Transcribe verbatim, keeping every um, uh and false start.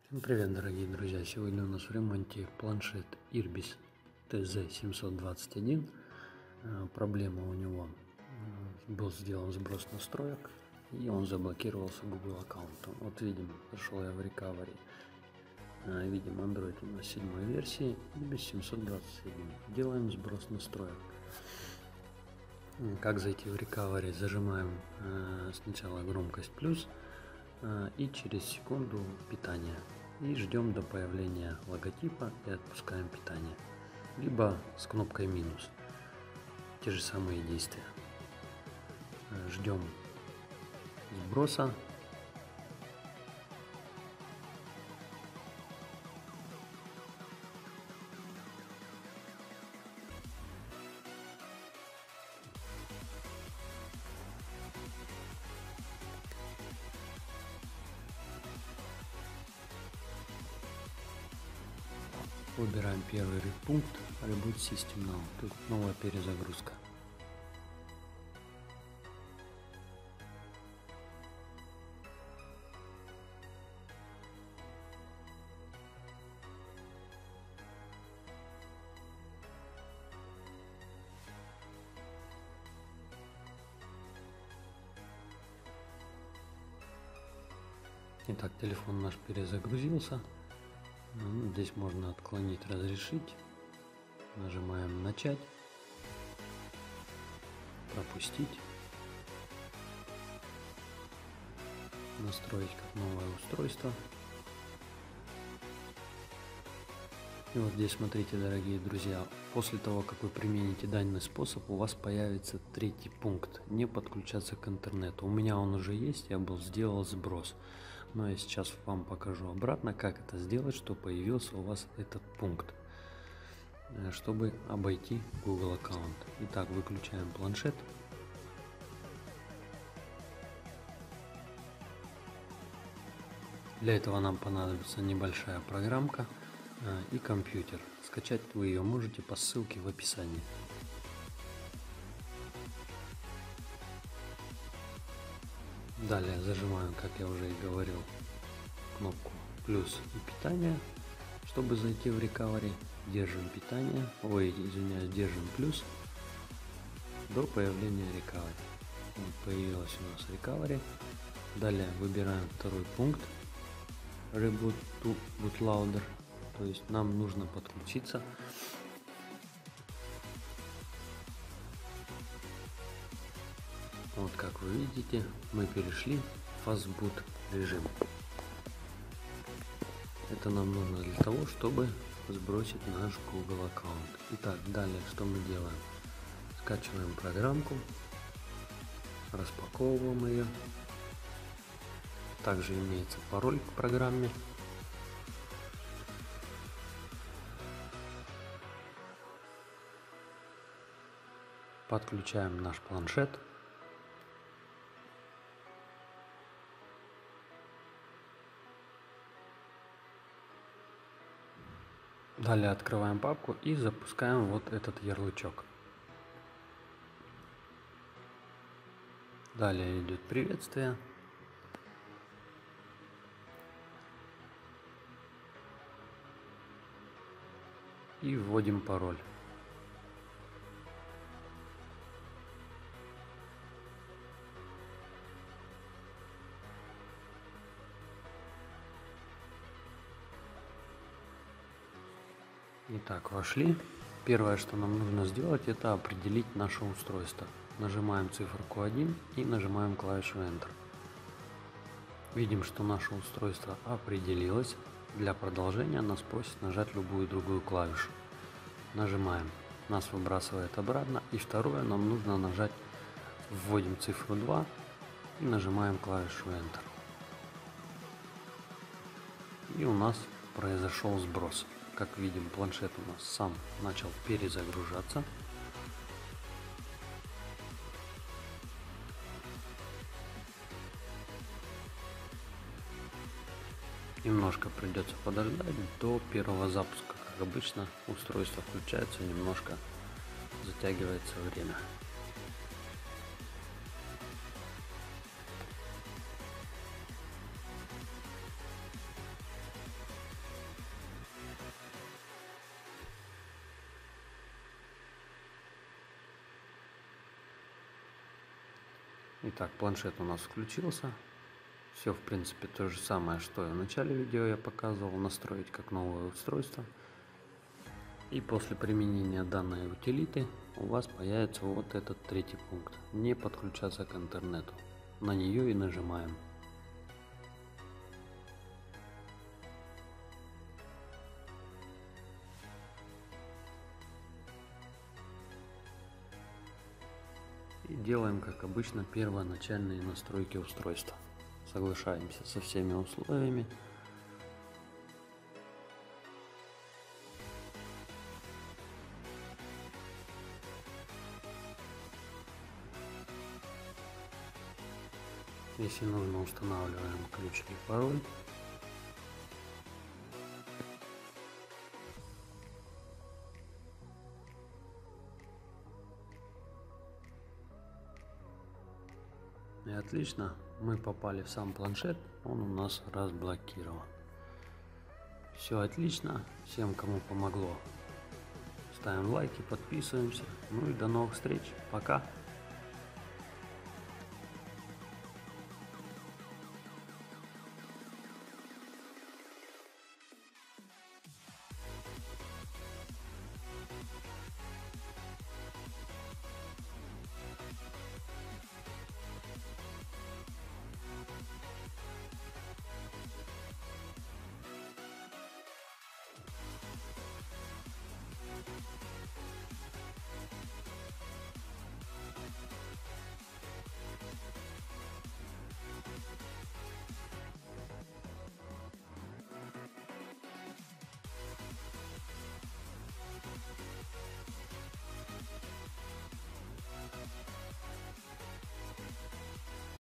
Всем привет, дорогие друзья! Сегодня у нас в ремонте планшет Irbis ти зет семьсот двадцать один. Проблема у него: был сделан сброс настроек, и он заблокировался Google аккаунтом. Вот видим, зашел я в recovery. Видим, Android у нас седьмой версии, Irbis семьсот двадцать один. Делаем сброс настроек. Как зайти в recovery? Зажимаем сначала громкость плюс и через секунду питание. И ждем до появления логотипа и отпускаем питание. Либо с кнопкой минус. Те же самые действия. Ждем сброса. Выбираем первый пункт Reboot System Now. Тут новая перезагрузка. Итак, телефон наш перезагрузился. Здесь можно отклонить, разрешить. Нажимаем начать, пропустить, настроить как новое устройство. И вот здесь смотрите, дорогие друзья, после того, как вы примените данный способ, у вас появится третий пункт: не подключаться к интернету. У меня он уже есть, я был сделал сброс. Но я сейчас вам покажу обратно, как это сделать, чтобы появился у вас этот пункт, чтобы обойти Google аккаунт. Итак, выключаем планшет. Для этого нам понадобится небольшая программка и компьютер. Скачать вы ее можете по ссылке в описании. Далее зажимаем, как я уже и говорил, кнопку плюс и питание, чтобы зайти в recovery. Держим питание, ой, извиняюсь, держим плюс до появления recovery. Вот появилась у нас recovery. Далее выбираем второй пункт Reboot to bootloader, то есть нам нужно подключиться. Вот как вы видите, мы перешли в Fastboot режим. Это нам нужно для того, чтобы сбросить наш Google аккаунт. Итак, далее что мы делаем? Скачиваем программку, распаковываем ее. Также имеется пароль к программе. Подключаем наш планшет. Далее открываем папку и запускаем вот этот ярлычок. Далее идет приветствие. И вводим пароль. Итак, вошли. Первое, что нам нужно сделать, это определить наше устройство. Нажимаем циферку один и нажимаем клавишу Enter. Видим, что наше устройство определилось. Для продолжения нас просит нажать любую другую клавишу. Нажимаем. Нас выбрасывает обратно. И второе, нам нужно нажать, вводим цифру два и нажимаем клавишу Enter. И у нас произошел сброс. Как видим, планшет у нас сам начал перезагружаться. Немножко придется подождать до первого запуска. Как обычно, устройство включается, немножко затягивается время. Итак, планшет у нас включился. Все, в принципе, то же самое, что и в начале видео я показывал. Настроить как новое устройство. И после применения данной утилиты у вас появится вот этот третий пункт. Не подключаться к интернету. На нее и нажимаем. И делаем, как обычно, первоначальные настройки устройства. Соглашаемся со всеми условиями. Если нужно, устанавливаем ключ или пароль. И отлично, мы попали в сам планшет, он у нас разблокирован. Все отлично, всем, кому помогло, ставим лайки, подписываемся. Ну и до новых встреч, пока!